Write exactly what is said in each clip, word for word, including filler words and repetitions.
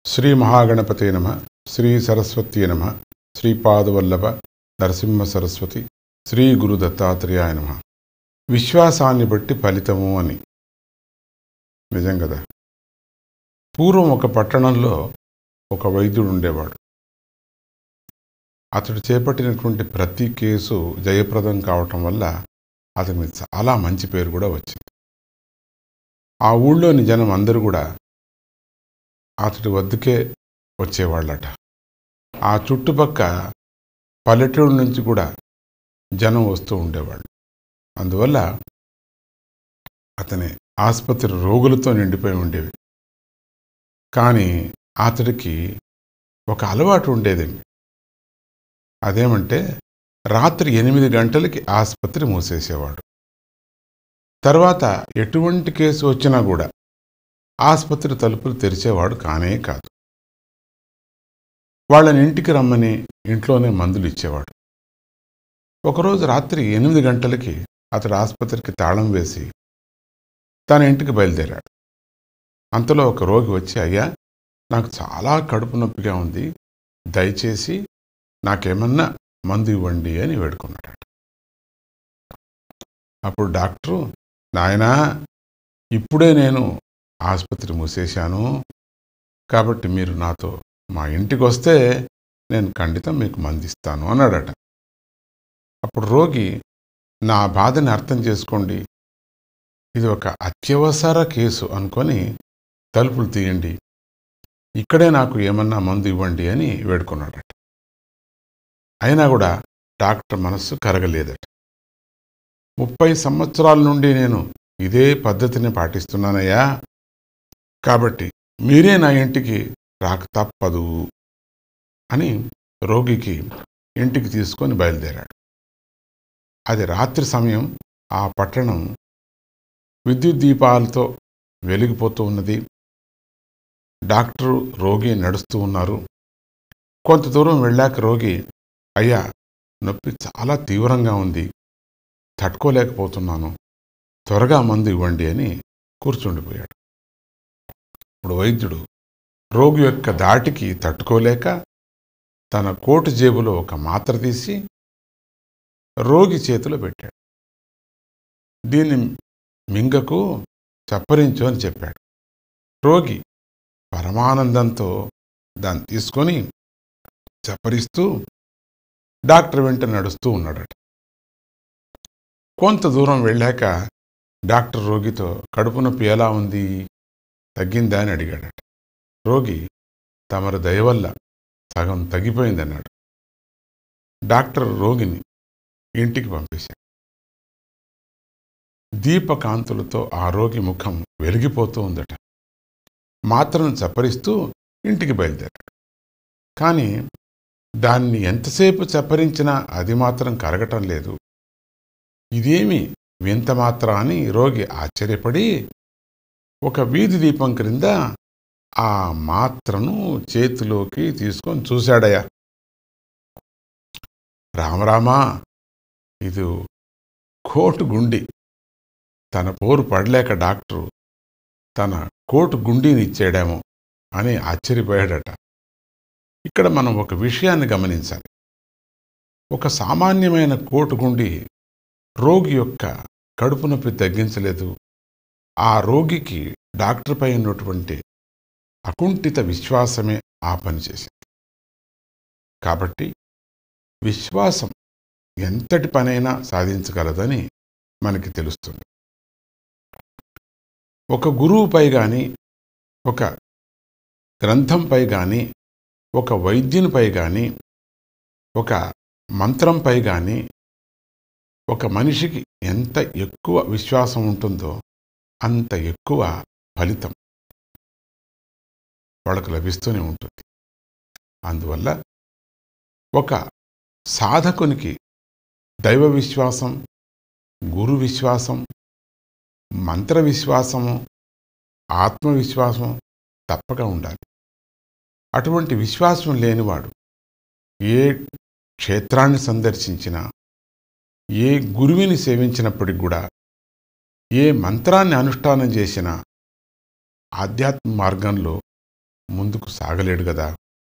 శ్రీ మహాగణపతే నమ శ్రీ సరస్వతీ నమ శ్రీపాదవల్లభ నరసింహ సరస్వతి శ్రీ గురు దత్తాత్రేయాయ నమ. విశ్వాసాన్ని బట్టి ఫలితము అని. నిజం కదా. పూర్వం ఒక పట్టణంలో ఒక వైద్యుడు ఉండేవాడు. అతడు చేపట్టినటువంటి ప్రతి కేసు జయప్రదం కావటం వల్ల అతనికి చాలా మంచి పేరు కూడా వచ్చింది. ఆ ఊళ్ళోని జనం అందరూ కూడా అతడి వద్దకే వచ్చేవాళ్ళట. ఆ చుట్టుపక్క పల్లెటూరు నుంచి కూడా జనం వస్తూ ఉండేవాళ్ళు. అందువల్ల అతని ఆసుపత్రి రోగులతో నిండిపోయి ఉండేవి. కానీ అతడికి ఒక అలవాటు ఉండేదండి. అదేమంటే రాత్రి ఎనిమిది గంటలకి ఆసుపత్రి మూసేసేవాడు. తర్వాత ఎటువంటి కేసు వచ్చినా కూడా ఆసుపత్రి తలుపులు తెరిచేవాడు కానే కాదు. వాళ్ళని ఇంటికి రమ్మని ఇంట్లోనే మందులు ఇచ్చేవాడు. ఒకరోజు రాత్రి ఎనిమిది గంటలకి అతడు ఆసుపత్రికి తాళం వేసి తన ఇంటికి బయలుదేరాడు. అంతలో ఒక రోగి వచ్చి, అయ్యా, నాకు చాలా కడుపు నొప్పిగా ఉంది, దయచేసి నాకేమన్నా మందు ఇవ్వండి అని వేడుకున్నాడు. అప్పుడు డాక్టరు, నాయనా, ఇప్పుడే నేను ఆసుపత్రి మూసేశాను, కాబట్టి మీరు నాతో మా ఇంటికి వస్తే నేను ఖండితం మీకు మందిస్తాను అన్నాడట. అప్పుడు రోగి, నా బాధని అర్థం చేసుకోండి, ఇది ఒక అత్యవసర కేసు అనుకొని తలుపులు తీయండి, ఇక్కడే నాకు ఏమన్నా మందు ఇవ్వండి అని వేడుకున్నాడట. అయినా కూడా డాక్టర్ మనస్సు కరగలేదట. ముప్పై సంవత్సరాల నుండి నేను ఇదే పద్ధతిని పాటిస్తున్నానయ్యా, కాబట్టి మీరే నా ఇంటికి రాక తప్పదు అని రోగికి ఇంటికి తీసుకొని బయలుదేరాడు. అది రాత్రి సమయం. ఆ పట్టణం విద్యుత్ దీపాలతో వెలిగిపోతూ ఉన్నది. డాక్టరు, రోగి నడుస్తూ ఉన్నారు. కొంత దూరం వెళ్ళాక రోగి, అయ్యా, నొప్పి చాలా తీవ్రంగా ఉంది, తట్టుకోలేకపోతున్నాను, త్వరగా మందు ఇవ్వండి అని కూర్చుండిపోయాడు. ఇప్పుడు వైద్యుడు రోగి యొక్క దాటికి తట్టుకోలేక తన కోటు జేబులో ఒక మాత్ర తీసి రోగి చేతిలో పెట్టాడు. దీన్ని మింగకు, చప్పరించు అని చెప్పాడు. రోగి పరమానందంతో దాన్ని తీసుకొని చప్పరిస్తూ డాక్టర్ వెంట నడుస్తూ ఉన్నాడట. కొంత దూరం వెళ్ళాక డాక్టర్ రోగితో, కడుపు నొప్పి ఎలా ఉంది, తగ్గిందా అని అడిగాడట. రోగి, తమరి దయ వల్ల సగం తగ్గిపోయిందన్నాడు. డాక్టర్ రోగిని ఇంటికి పంపేశాడు. దీపకాంతులతో ఆ రోగి ముఖం వెలిగిపోతూ ఉందట. మాత్రను చప్పరిస్తూ ఇంటికి బయలుదేరాడు. కానీ దాన్ని ఎంతసేపు చప్పరించినా అది మాత్రం కరగటం లేదు. ఇదేమి వింత మాత్ర అని రోగి ఆశ్చర్యపడి ఒక వీధి దీపం క్రింద ఆ మాత్రను చేతిలోకి తీసుకొని చూశాడయ్యా. రామరామా, ఇది కోటు గుండి. తన పోరు పడలేక డాక్టరు తన కోటు గుండీని ఇచ్చాడేమో అని ఆశ్చర్యపోయాడట. ఇక్కడ మనం ఒక విషయాన్ని గమనించాలి. ఒక సామాన్యమైన కోటు గుండి రోగి యొక్క కడుపు నొప్పి తగ్గించలేదు. ఆ రోగికి డాక్టర్ పై ఉన్నటువంటి అకుంఠిత విశ్వాసమే ఆ పని చేసింది. కాబట్టి విశ్వాసం ఎంతటి పనైనా సాధించగలదని మనకి తెలుస్తుంది. ఒక గురువుపై కానీ, ఒక గ్రంథంపై కానీ, ఒక వైద్యునిపై కానీ, ఒక మంత్రంపై కానీ ఒక మనిషికి ఎంత ఎక్కువ విశ్వాసం ఉంటుందో అంత ఎక్కువ ఫలితం వాళ్ళకు లభిస్తూనే ఉంటుంది. అందువల్ల ఒక సాధకునికి దైవ విశ్వాసం, గురు విశ్వాసం, మంత్ర విశ్వాసము, ఆత్మవిశ్వాసం తప్పక ఉండాలి. అటువంటి విశ్వాసం లేనివాడు ఏ క్షేత్రాన్ని సందర్శించినా, ఏ గురువుని సేవించినప్పటికి కూడా, ఏ మంత్రాన్ని అనుష్ఠానం చేసినా ఆధ్యాత్మ మార్గంలో ముందుకు సాగలేడు కదా.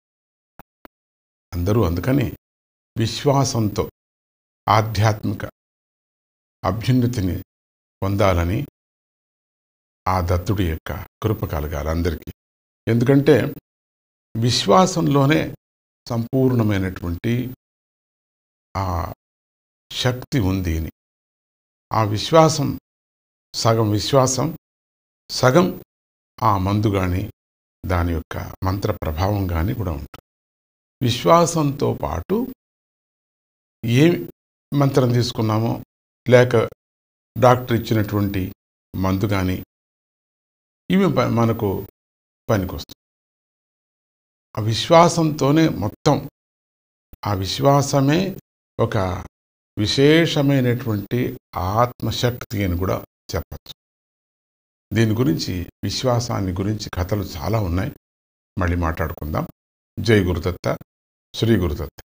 అందరూ అందుకని విశ్వాసంతో ఆధ్యాత్మిక అభ్యున్నతిని పొందాలని ఆ దత్తుడి యొక్క కృప కలగాలి అందరికీ. ఎందుకంటే విశ్వాసంలోనే సంపూర్ణమైనటువంటి ఆ శక్తి ఉంది అని. ఆ విశ్వాసం సగం విశ్వాసం, సగం ఆ మందు కానీ దాని యొక్క మంత్ర ప్రభావం కానీ కూడా ఉంటుంది. విశ్వాసంతో పాటు ఏ మంత్రం తీసుకున్నామో లేక డాక్టర్ ఇచ్చినటువంటి మందు కానీ ఇవి మనకు పనికొస్తాయి. ఆ విశ్వాసంతోనే మొత్తం, ఆ విశ్వాసమే ఒక విశేషమైనటువంటి ఆత్మశక్తి అని కూడా చెప్పచ్చు. దీని గురించి, విశ్వాసాన్ని గురించి కథలు చాలా ఉన్నాయి. మళ్ళీ మాట్లాడుకుందాం. జై గురుదత్త, శ్రీ గురుదత్త.